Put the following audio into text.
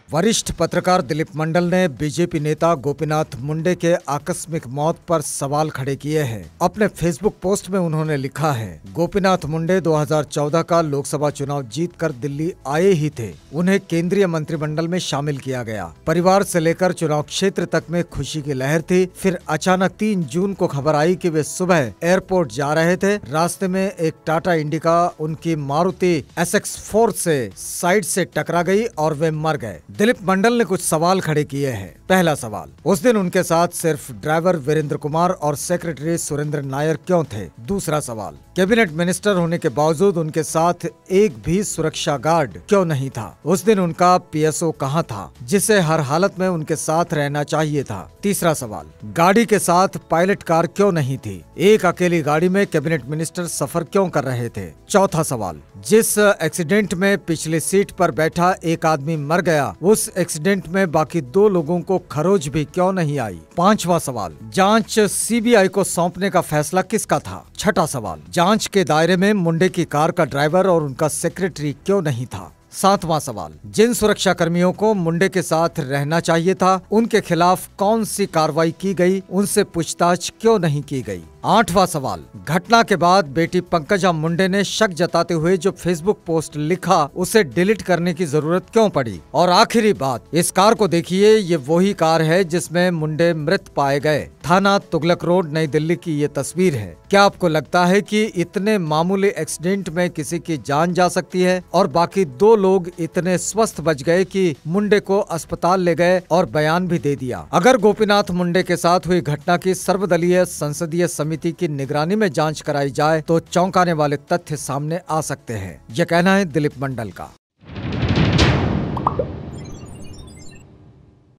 वरिष्ठ पत्रकार दिलीप मंडल ने बीजेपी नेता गोपीनाथ मुंडे के आकस्मिक मौत पर सवाल खड़े किए हैं। अपने फेसबुक पोस्ट में उन्होंने लिखा है, गोपीनाथ मुंडे 2014 का लोकसभा चुनाव जीतकर दिल्ली आए ही थे। उन्हें केंद्रीय मंत्रिमंडल में शामिल किया गया। परिवार से लेकर चुनाव क्षेत्र तक में खुशी की लहर थी। फिर अचानक 3 जून को खबर आई कि वे सुबह एयरपोर्ट जा रहे थे। रास्ते में एक टाटा इंडिका उनकी मारुति SX4 से साइड से टकरा गई और वे मर गए। दिलीप मंडल ने कुछ सवाल खड़े किए हैं। पहला सवाल, उस दिन उनके साथ सिर्फ ड्राइवर वीरेंद्र कुमार और सेक्रेटरी सुरेंद्र नायर क्यों थे? दूसरा सवाल, कैबिनेट मिनिस्टर होने के बावजूद उनके साथ एक भी सुरक्षा गार्ड क्यों नहीं था? उस दिन उनका PSO कहां था, जिसे हर हालत में उनके साथ रहना चाहिए था? तीसरा सवाल, गाड़ी के साथ पायलट कार क्यों नहीं थी? एक अकेली गाड़ी में कैबिनेट मिनिस्टर सफर क्यों कर रहे थे? चौथा सवाल, जिस एक्सीडेंट में पिछली सीट पर बैठा एक आदमी मर गया, उस एक्सीडेंट में बाकी 2 लोगों को खरोच भी क्यों नहीं आई? पांचवा सवाल, जांच CBI को सौंपने का फैसला किसका था? छठा सवाल, जांच के दायरे में मुंडे की कार का ड्राइवर और उनका सेक्रेटरी क्यों नहीं था? सातवां सवाल, जिन सुरक्षा कर्मियों को मुंडे के साथ रहना चाहिए था, उनके खिलाफ कौन सी कार्रवाई की गई? उनसे पूछताछ क्यों नहीं की गई? आठवां सवाल, घटना के बाद बेटी पंकजा मुंडे ने शक जताते हुए जो फेसबुक पोस्ट लिखा, उसे डिलीट करने की जरूरत क्यों पड़ी? और आखिरी बात, इस कार को देखिए, ये वही कार है जिसमें मुंडे मृत पाए गए। थाना तुगलक रोड, नई दिल्ली की ये तस्वीर है। क्या आपको लगता है कि इतने मामूली एक्सीडेंट में किसी की जान जा सकती है और बाकी 2 लोग इतने स्वस्थ बच गए कि मुंडे को अस्पताल ले गए और बयान भी दे दिया? अगर गोपीनाथ मुंडे के साथ हुई घटना की सर्वदलीय संसदीय समिति की निगरानी में जांच कराई जाए तो चौंकाने वाले तथ्य सामने आ सकते हैं। यह कहना है दिलीप मंडल का।